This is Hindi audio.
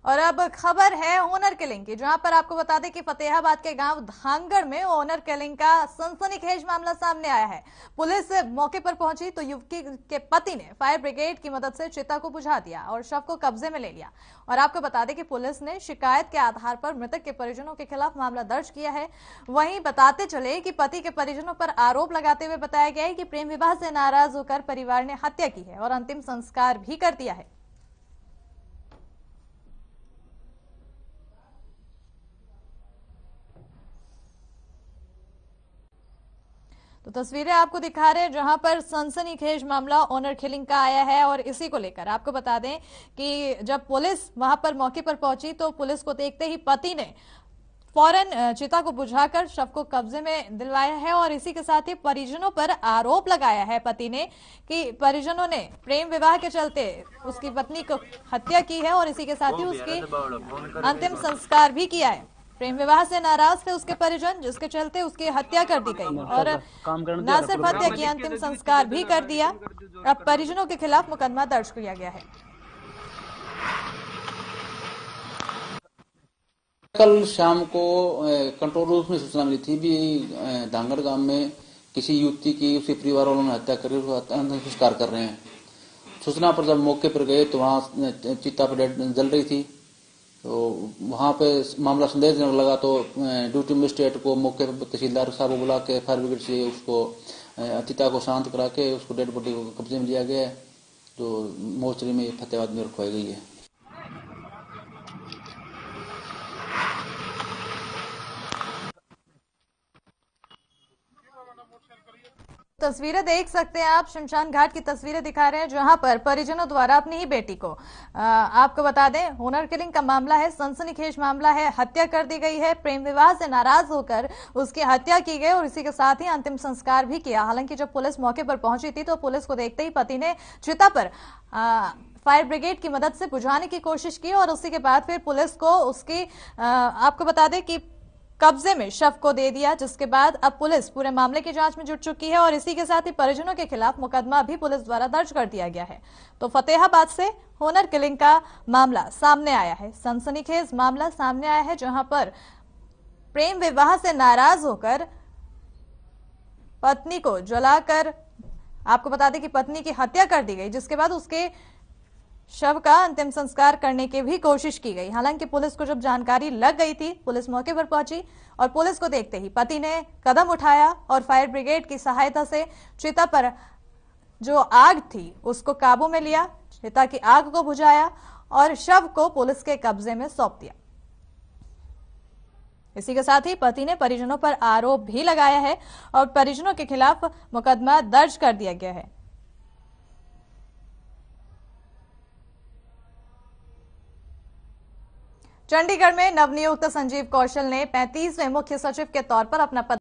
और अब खबर है ओनर किलिंग की, जहां पर आपको बता दें कि फतेहाबाद के गांव धांगड़ में ओनर किलिंग का सनसनीखेज मामला सामने आया है। पुलिस मौके पर पहुंची तो युवती के पति ने फायर ब्रिगेड की मदद से चिता को बुझा दिया और शव को कब्जे में ले लिया। और आपको बता दें कि पुलिस ने शिकायत के आधार पर मृतक के परिजनों के खिलाफ मामला दर्ज किया है। वहीं बताते चले कि पति के परिजनों पर आरोप लगाते हुए बताया गया है कि प्रेम विवाह से नाराज होकर परिवार ने हत्या की है और अंतिम संस्कार भी कर दिया है। तो तस्वीरें आपको दिखा रहे हैं जहां पर सनसनीखेज मामला ओनर किलिंग का आया है। और इसी को लेकर आपको बता दें कि जब पुलिस वहां पर मौके पर पहुंची तो पुलिस को देखते ही पति ने फौरन चिता को बुझाकर शव को कब्जे में दिलवाया है। और इसी के साथ ही परिजनों पर आरोप लगाया है पति ने कि परिजनों ने प्रेम विवाह के चलते उसकी पत्नी को हत्या की है और इसी के साथ ही उसकी अंतिम संस्कार भी किया है। प्रेम विवाह से नाराज थे उसके परिजन, जिसके चलते उसकी हत्या कर दी गई और न सिर्फ हत्या की, अंतिम संस्कार भी कर दिया। अब परिजनों के खिलाफ मुकदमा दर्ज किया गया है। कल शाम को कंट्रोल रूम में सूचना मिली थी भी धांगड़ गांव में किसी युवती की उसके परिवार वालों ने हत्या कर अंतिम संस्कार कर रहे हैं। सूचना पर जब मौके पर गए तो वहां चिता पर जल रही थी, तो वहां पे मामला संदेहजनक लगा तो ड्यूटी मजिस्ट्रेट को मौके पर तहसीलदार साहब को बुला के फायर ब्रिगेड से उसको चिता को शांत करा के उसको डेड बॉडी को कब्जे में लिया गया है, जो मोर्चरी में फतेहाबाद में रखवाई गई है। तस्वीरें देख सकते हैं आप, शमशान घाट की तस्वीरें दिखा रहे हैं जहां पर परिजनों द्वारा अपनी ही बेटी को आपको बता दें ओनर किलिंग का मामला है, सनसनीखेज मामला है। हत्या कर दी गई है, प्रेम विवाह से नाराज होकर उसकी हत्या की गई और इसी के साथ ही अंतिम संस्कार भी किया। हालांकि जब पुलिस मौके पर पहुंची थी तो पुलिस को देखते ही पति ने चिता पर फायर ब्रिगेड की मदद से बुझाने की कोशिश की और उसी के बाद फिर पुलिस को उसकी आपको बता दें कि कब्जे में शव को दे दिया, जिसके बाद अब पुलिस पूरे मामले की जांच में जुट चुकी है और इसी के साथ ही परिजनों के खिलाफ मुकदमा भी पुलिस द्वारा दर्ज कर दिया गया है। तो फतेहाबाद से ओनर किलिंग का मामला सामने आया है, सनसनीखेज मामला सामने आया है जहां पर प्रेम विवाह से नाराज होकर पत्नी को जलाकर आपको बता दें कि पत्नी की हत्या कर दी गई, जिसके बाद उसके शव का अंतिम संस्कार करने की भी कोशिश की गई। हालांकि पुलिस को जब जानकारी लग गई थी, पुलिस मौके पर पहुंची और पुलिस को देखते ही पति ने कदम उठाया और फायर ब्रिगेड की सहायता से चिता पर जो आग थी उसको काबू में लिया, चिता की आग को बुझाया और शव को पुलिस के कब्जे में सौंप दिया। इसी के साथ ही पति ने परिजनों पर आरोप भी लगाया है और परिजनों के खिलाफ मुकदमा दर्ज कर दिया गया है। चंडीगढ़ में नवनियुक्त संजीव कौशल ने 35वें मुख्य सचिव के तौर पर अपना पद